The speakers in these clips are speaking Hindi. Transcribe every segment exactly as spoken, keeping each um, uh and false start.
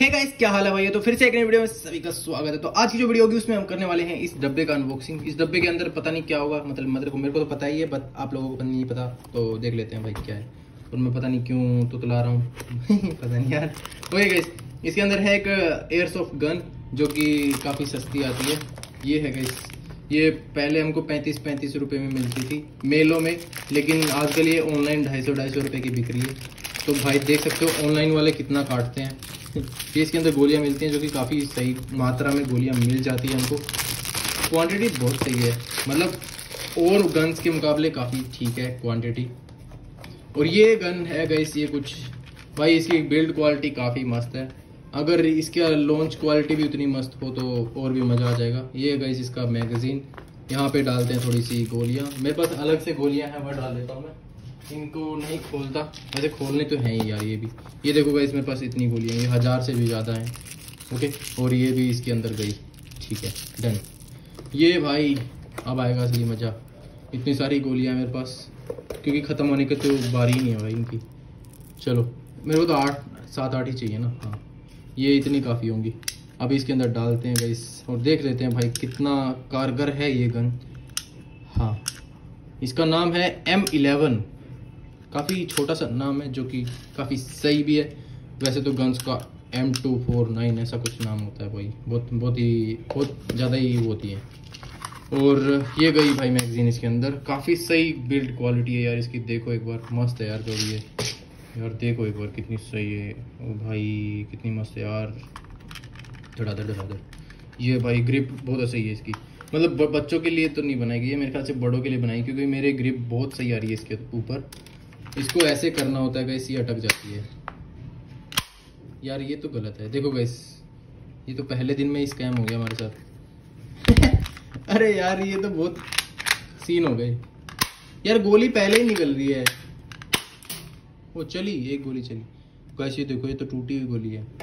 हे गाइस, क्या हाल है भाई। तो फिर से एक नई वीडियो में सभी का स्वागत है। तो आज की जो वीडियो होगी उसमें हम करने वाले हैं इस डब्बे का अनबॉक्सिंग। इस डब्बे के अंदर पता नहीं क्या होगा, मतलब मतलब को मेरे को तो पता ही है, बट आप लोगों को नहीं पता, तो देख लेते हैं भाई क्या है। और मैं पता नहीं क्यों तुतला रहा हूँ पता नहीं यार। ओके गाइस, इसके अंदर है एक एयरसॉफ्ट गन जो कि काफ़ी सस्ती आती है। ये है गाइस, ये पहले हमको पैंतीस पैंतीस रुपये में मिलती थी मेलों में, लेकिन आजकल ये ऑनलाइन ढाई सौ ढाई सौ रुपये की बिक रही है। तो भाई देख सकते हो ऑनलाइन वाले कितना काटते हैं। ये इसके अंदर गोलियां मिलती हैं जो कि काफ़ी सही मात्रा में गोलियां मिल जाती है हमको। क्वांटिटी बहुत सही है, मतलब और गन्स के मुकाबले काफ़ी ठीक है क्वांटिटी। और ये गन है गाइस, ये कुछ भाई इसकी बिल्ड क्वालिटी काफ़ी मस्त है। अगर इसका लॉन्च क्वालिटी भी उतनी मस्त हो तो और भी मज़ा आ जाएगा। ये गाइस इसका मैगजीन, यहाँ पे डालते हैं थोड़ी सी गोलियाँ। मेरे पास अलग से गोलियाँ हैं, वह डाल देता हूँ मैं। इनको नहीं खोलता, वैसे खोलने तो हैं ही यार। ये भी ये देखो गाइस, मेरे पास इतनी गोलियाँ, ये हज़ार से भी ज़्यादा हैं। ओके, और ये भी इसके अंदर गई। ठीक है, डन। ये भाई अब आएगा असली मज़ा। इतनी सारी गोलियाँ मेरे पास, क्योंकि ख़त्म होने के तो बारी ही नहीं है भाई इनकी। चलो, मेरे को तो आठ सात आठ ही चाहिए ना। हाँ, ये इतनी काफ़ी होंगी। अब इसके अंदर डालते हैं गाइस और देख लेते हैं भाई कितना कारगर है ये गन। हाँ, इसका नाम है एम इलेवन। काफ़ी छोटा सा नाम है जो कि काफ़ी सही भी है। वैसे तो गन्स का एम टू फोर नाइन ऐसा कुछ नाम होता है भाई, बहुत बहुत ही बहुत ज़्यादा ही होती है। और ये गई भाई मैगजीन इसके अंदर। काफ़ी सही बिल्ड क्वालिटी है यार इसकी, देखो एक बार, मस्त है यार जो भी है यार। देखो एक बार कितनी सही है। ओ भाई कितनी मस्त है यार, धड़ाधड़ धड़ाधड़। ये भाई ग्रिप बहुत सही है इसकी, मतलब बच्चों के लिए तो नहीं बनाई, ये मेरे ख्याल से बड़ों के लिए बनाई, क्योंकि मेरे ग्रिप बहुत सही आ रही है इसके ऊपर। इसको ऐसे करना होता है गाइस, ये अटक जाती है यार, ये तो गलत है। देखो गाइस, ये तो पहले दिन में ही स्कैम हो गया हमारे साथ अरे यार ये तो बहुत सीन हो गए यार। गोली पहले ही निकल रही है। वो चली, एक गोली चली गाइस। ये देखो, ये तो टूटी हुई गोली है।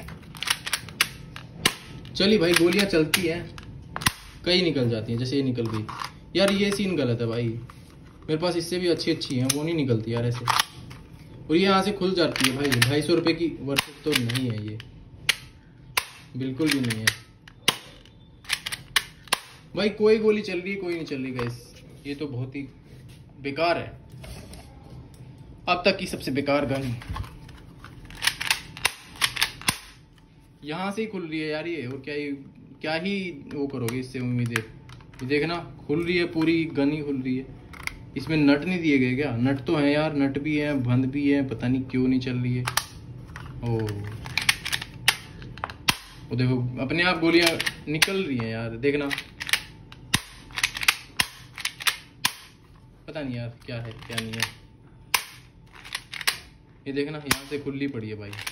चली भाई, गोलियां चलती हैं, कई निकल जाती हैं, जैसे ये निकल गई यार। ये सीन गलत है भाई, मेरे पास इससे भी अच्छी अच्छी हैं, वो नहीं निकलती यार ऐसे। और ये यहाँ से खुल जाती है भाई। ढाई सौ रुपये की वर्थ तो नहीं है ये, बिल्कुल भी नहीं है भाई। कोई गोली चल रही है, कोई नहीं चल रही गाइस। ये तो बहुत ही बेकार है, अब तक की सबसे बेकार गन। यहाँ से ही खुल रही है यार ये, और क्या ही क्या ही वो करोगे इससे उम्मीदें। ये देखना, खुल रही है, पूरी गन ही खुल रही है। इसमें नट नहीं दिए गए क्या? नट तो है यार, नट भी है, बंद भी है, पता नहीं क्यों नहीं चल रही है। ओ वो देखो, अपने आप गोलियां निकल रही हैं यार, देखना। पता नहीं यार क्या है क्या नहीं है। ये देखना, यहाँ से खुली पड़ी है भाई।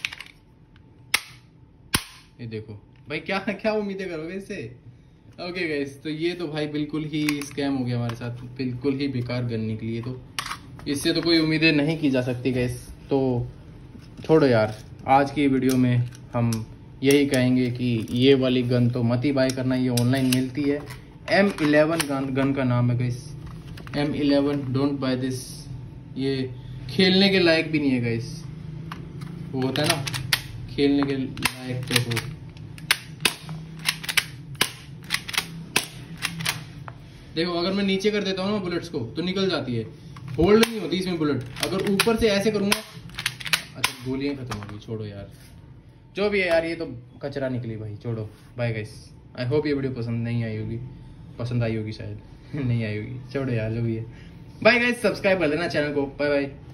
ये देखो भाई, क्या क्या उम्मीदें करोगे इससे। ओके गाइस, तो ये तो भाई बिल्कुल ही स्कैम हो गया हमारे साथ, बिल्कुल ही बेकार गन निकली है। तो इससे तो कोई उम्मीदें नहीं की जा सकती गाइस। तो छोड़ो यार, आज की वीडियो में हम यही कहेंगे कि ये वाली गन तो मत ही बाय करना, ये ऑनलाइन मिलती है। एम इलेवन गन गन का नाम है guys, M eleven. Don't buy this. ये खेलने के लायक भी नहीं है गाइस। वो होता है ना, खेलने के लायक तो हो। देखो, अगर मैं नीचे कर देता हूँ ना बुलेट्स को तो निकल जाती है, होल्ड नहीं होती इसमें बुलेट। अगर ऊपर से ऐसे करूँगा, अच्छा गोलियां खत्म हो गई। छोड़ो यार, जो भी है यार, ये तो कचरा निकली भाई। छोड़ो, बाय गाइस। आई होप ये वीडियो पसंद नहीं आई होगी, पसंद आई होगी शायद नहीं आई होगी। छोड़ो यार, जो भी है, बाय गाइस। सब्सक्राइब कर देना चैनल को। Bye bye.